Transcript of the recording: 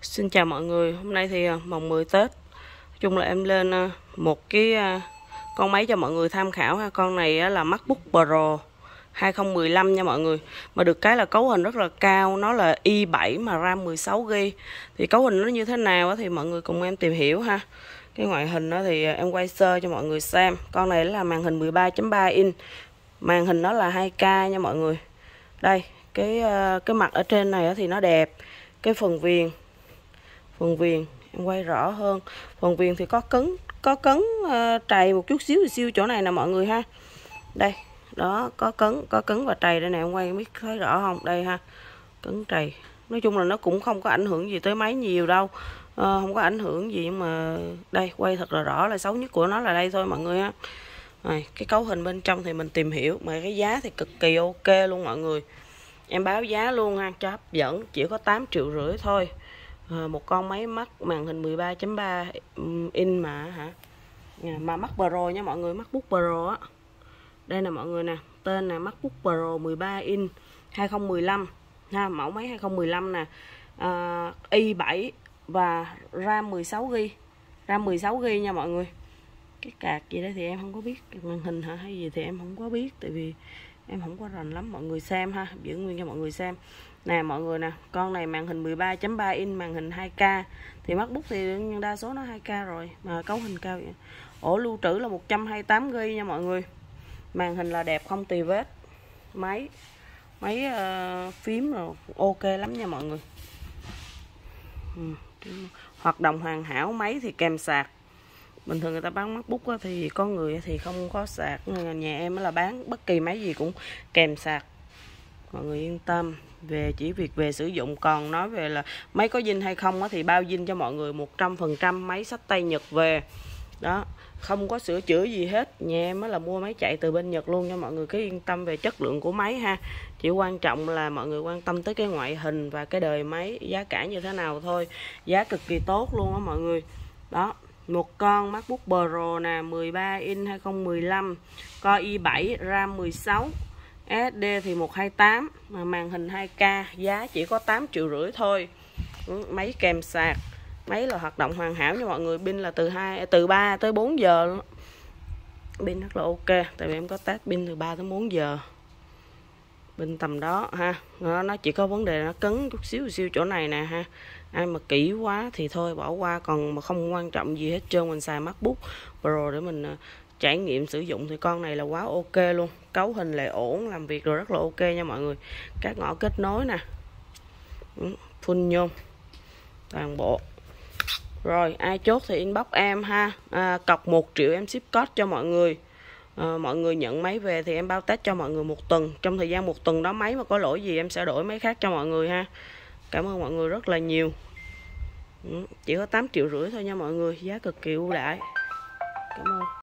Xin chào mọi người, hôm nay thì mồng 10 Tết. Nói chung là em lên một cái con máy cho mọi người tham khảo ha. Con này là MacBook Pro 2015 nha mọi người. Mà được cái là cấu hình rất là cao, nó là i7 mà RAM 16GB. Thì cấu hình nó như thế nào thì mọi người cùng em tìm hiểu ha. Cái ngoại hình đó thì em quay sơ cho mọi người xem. Con này là màn hình 13.3 inch. Màn hình nó là 2K nha mọi người. Đây, cái mặt ở trên này thì nó đẹp. Cái phần viền em quay rõ hơn. Phần viền thì có cấn trầy một chút xíu chỗ này nè mọi người ha. Đây, đó, có cấn và trầy đây nè, em quay biết thấy rõ không? Đây ha, cấn trầy. Nói chung là nó cũng không có ảnh hưởng gì tới máy nhiều đâu, không có ảnh hưởng gì, nhưng mà đây quay thật là rõ. Là xấu nhất của nó là đây thôi mọi người ha. Rồi, cái cấu hình bên trong thì mình tìm hiểu, mà cái giá thì cực kỳ ok luôn mọi người. Em báo giá luôn ha, cho hấp dẫn, chỉ có 8,5 triệu thôi. Một con máy Mac màn hình 13.3 inch mà hả, mà Mac Pro nha mọi người, MacBook Pro á. Đây nè mọi người nè, tên là MacBook Pro 13 inch 2015 ha, mẫu máy 2015 nè, i7 và RAM 16GB, RAM 16GB nha mọi người. Cái card gì đó thì em không có biết, màn hình hả hay gì thì em không có biết, tại vì em không có rành lắm. Mọi người xem ha, giữ nguyên cho mọi người xem nè mọi người nè. Con này màn hình 13.3 inch, màn hình 2K. Thì MacBook thì đa số nó 2K rồi, mà cấu hình cao vậy. Ổ lưu trữ là 128GB nha mọi người. Màn hình là đẹp không tì vết. Máy phím rồi ok lắm nha mọi người. Hoạt động hoàn hảo. Máy thì kèm sạc. Bình thường người ta bán MacBook thì có người thì không có sạc, nhà em là bán bất kỳ máy gì cũng kèm sạc, mọi người yên tâm chỉ việc về sử dụng. Còn nói về là máy có zin hay không thì bao zin cho mọi người 100%. Máy xách tay Nhật về đó, không có sửa chữa gì hết. Nhà em là mua máy chạy từ bên Nhật luôn, cho mọi người cứ yên tâm về chất lượng của máy ha. Chỉ quan trọng là mọi người quan tâm tới cái ngoại hình và cái đời máy, giá cả như thế nào thôi. Giá cực kỳ tốt luôn á mọi người. Đó, một con MacBook Pro nè, 13 inch 2015, Core i7, RAM 16, SSD thì 128, mà màn hình 2K, giá chỉ có 8,5 triệu thôi. Máy kèm sạc, máy là hoạt động hoàn hảo nha mọi người. Pin là từ 3 tới 4 giờ luôn. Pin rất là ok, tại vì em có test pin từ 3 tới 4 giờ. Pin tầm đó ha. Nó chỉ có vấn đề nó cứng chút xíu chỗ này nè ha. Ai mà kỹ quá thì thôi bỏ qua, còn mà không quan trọng gì hết trơn. Mình xài MacBook Pro để mình trải nghiệm sử dụng thì con này là quá ok luôn. Cấu hình lại ổn, làm việc rồi rất là ok nha mọi người. Các ngõ kết nối nè, full nhôm toàn bộ. Rồi ai chốt thì inbox em ha. Cọc 1 triệu em ship code cho mọi người. Mọi người nhận máy về thì em bao test cho mọi người 1 tuần. Trong thời gian 1 tuần đó máy mà có lỗi gì em sẽ đổi máy khác cho mọi người ha. Cảm ơn mọi người rất là nhiều. Chỉ có 8,5 triệu thôi nha mọi người, giá cực kỳ ưu đãi. Cảm ơn.